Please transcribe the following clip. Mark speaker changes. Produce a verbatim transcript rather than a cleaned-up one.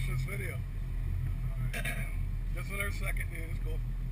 Speaker 1: this video. Just another second, dude. It's cool.